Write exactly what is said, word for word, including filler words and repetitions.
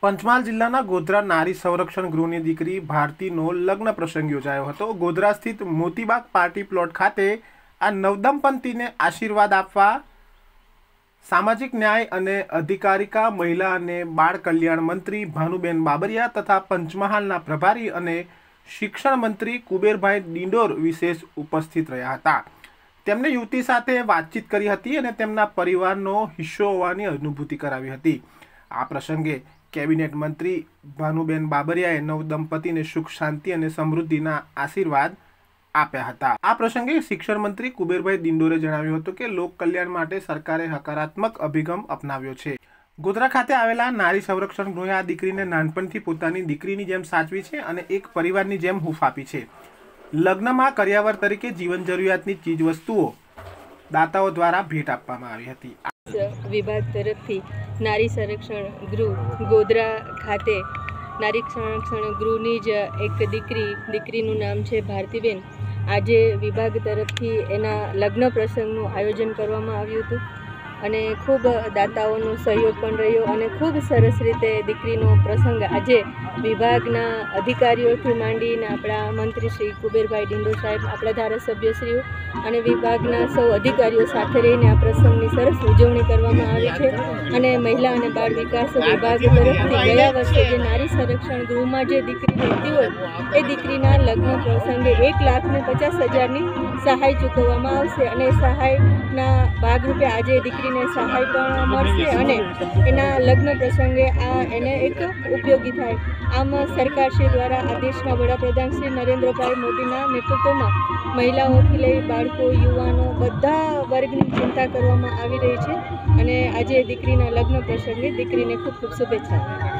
પંચમહાલ જિલ્લાના ગોધરા નારી સંરક્ષણ ગૃહની દીકરી ભારતીનો લગ્ન પ્રસંગ યોજાયો હતો। ગોધરા સ્થિત મોતીબાગ પાર્ટી પ્લોટ ખાતે આ નવદંપતિને આશીર્વાદ આપવા સામાજિક ન્યાય અને અધિકારિતા મહિલા અને બાળ કલ્યાણ મંત્રી ભાનુબેન બાબરિયા તથા પંચમહાલના પ્રભારી અને શિક્ષણ મંત્રી કુબેરભાઈ ડિંડોર વિશેષ ઉપસ્થિત રહ્યા હતા। તેમણે યુવતી સાથે વાતચીત કરી હતી અને તેમના પરિવારનો હિસ્સો હોવાની અનુભૂતિ કરાવી હતી। આ પ્રસંગે કેબિનેટ મંત્રી ભાનુબેન બાબરિયાએ નવદંપતિને સુખ શાંતિ અને સમૃદ્ધિના આશીર્વાદ આપ્યા હતા। આ પ્રસંગે શિક્ષણ મંત્રી કુબેરભાઈ ડિંડોરે જણાવ્યું હતું કે લોક કલ્યાણ માટે સરકારે હકારાત્મક અભિગમ અપનાવ્યો છે। ગોધરા ખાતે આવેલા નારી સંરક્ષણ ગૃહે આ દીકરીને નાનપણથી પોતાની દીકરીની જેમ સાચવી છે અને એક પરિવારની જેમ હૂંફ આપી છે। લગ્નમાં કરિયાવર તરીકે જીવન જરૂરિયાતની ચીજ વસ્તુઓ દાતાઓ દ્વારા ભેટ આપવામાં આવી હતી। વિભાગ તરફથી નારી સંરક્ષણ ગૃહ ગોધરા ખાતે નારી સંરક્ષણ ગૃહની જ એક દીકરી દીકરીનું નામ છે ભારતીબેન। આજે વિભાગ તરફથી એના લગ્ન પ્રસંગનું આયોજન કરવામાં આવ્યું હતું અને ખૂબ દાતાઓનો સહયોગ પણ રહ્યો અને ખૂબ સરસ રીતે દીકરીનો પ્રસંગ આજે વિભાગના અધિકારીઓથી માંડીને આપણા મંત્રી શ્રી કુબેરભાઈ ડિંડોર સાહેબ, આપણા ધારાસભ્યશ્રીઓ અને વિભાગના સૌ અધિકારીઓ સાથે રહીને આ પ્રસંગની સરસ ઉજવણી કરવામાં આવી છે। અને મહિલા અને બાળ વિકાસ વિભાગ તરફથી ગયા વર્ષે જે નારી સંરક્ષણ ગૃહમાં જે દીકરી રહેતી હોય એ દીકરીના લગ્ન પ્રસંગે એક લાખ ને પચાસ હજારની સહાય ચૂકવવામાં આવશે અને સહાયના ભાગરૂપે આજે દીકરી સહાય પણ મળશે અને એના લગ્ન પ્રસંગે આ એને એક ઉપયોગી થાય। આમ સરકારશ્રી દ્વારા આ દેશના વડાપ્રધાન શ્રી નરેન્દ્રભાઈ મોદીના નેતૃત્વમાં મહિલાઓથી લઈ બાળકો, યુવાનો બધા વર્ગની ચિંતા કરવામાં આવી રહી છે અને આજે દીકરીના લગ્ન પ્રસંગે દીકરીને ખૂબ ખૂબ શુભેચ્છા।